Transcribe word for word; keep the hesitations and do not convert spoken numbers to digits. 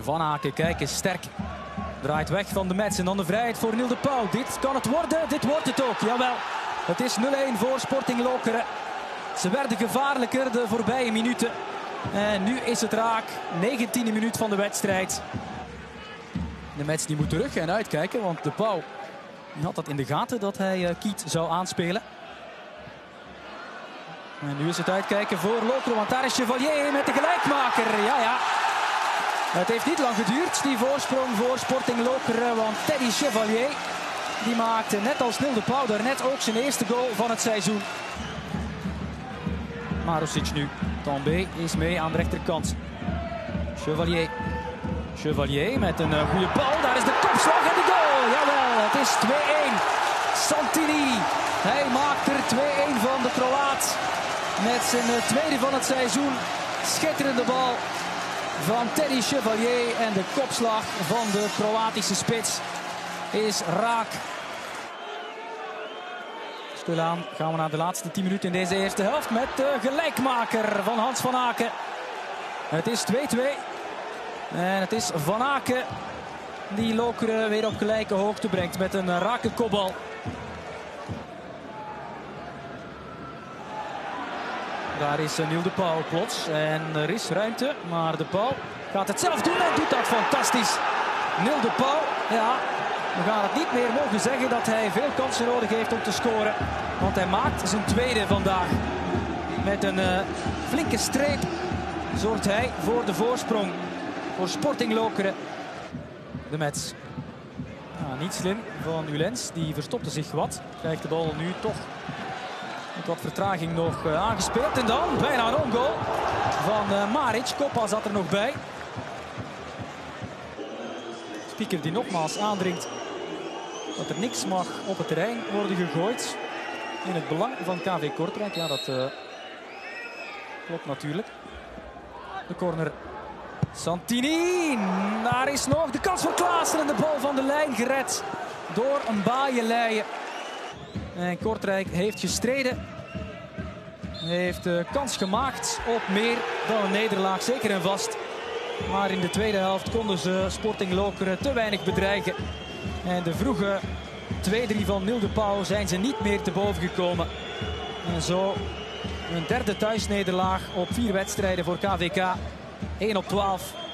Van Aken, kijk eens, sterk. Draait weg van de Metz en dan de vrijheid voor Niel de Pauw. Dit kan het worden, dit wordt het ook, jawel. Het is nul-een voor Sporting Lokeren. Ze werden gevaarlijker de voorbije minuten. En nu is het raak, negentiende minuut van de wedstrijd. De Metz die moet terug en uitkijken, want de Pauw had dat in de gaten dat hij uh, Kiet zou aanspelen. En nu is het uitkijken voor Lokeren, want daar is Chevalier met de gelijkmaker. Ja, ja. Het heeft niet lang geduurd, die voorsprong voor Sporting Lokeren, want Teddy Chevalier die maakte net als Niel de Pauw daarnet ook zijn eerste goal van het seizoen. Marusic nu. Tambay is mee aan de rechterkant. Chevalier. Chevalier met een uh, goede bal. Daar is de kopslag en de goal. Jawel, het is twee-een. Santini. Hij maakt er twee-een van de Kroaat. Met zijn uh, tweede van het seizoen. Schitterende bal van Teddy Chevalier. En de kopslag van de Kroatische spits is raak. Stilaan gaan we naar de laatste tien minuten in deze eerste helft met de gelijkmaker van Hans van Aken. Het is twee-twee. En het is Van Aken die Lokeren weer op gelijke hoogte brengt met een rake kopbal. Daar is Niel de Pauw plots en er is ruimte, maar de Pauw gaat het zelf doen en doet dat fantastisch. Niel de Pauw, ja, we gaan het niet meer mogen zeggen dat hij veel kansen nodig heeft om te scoren. Want hij maakt zijn tweede vandaag. Met een uh, flinke streep zorgt hij voor de voorsprong. Voor Sporting Lokeren. De Metz. Ja, niet slim van Ulens. Die verstopte zich wat. Krijgt de bal nu toch met wat vertraging nog uh, aangespeeld. En dan bijna een ongoal van uh, Maric. Koppa zat er nog bij. Speaker die nogmaals aandringt dat er niks mag op het terrein worden gegooid. In het belang van K V Kortrijk. Ja, dat uh, klopt natuurlijk. De corner. Santini. Daar is nog de kans voor Klaassen. En de bal van de lijn gered door een Baaienleijen. En Kortrijk heeft gestreden. Heeft de kans gemaakt op meer dan een nederlaag. Zeker en vast. Maar in de tweede helft konden ze Sporting Lokeren te weinig bedreigen. En de vroege twee-drie van Niel de Pauw zijn ze niet meer te boven gekomen. En zo een derde thuisnederlaag op vier wedstrijden voor K V K. één op twaalf.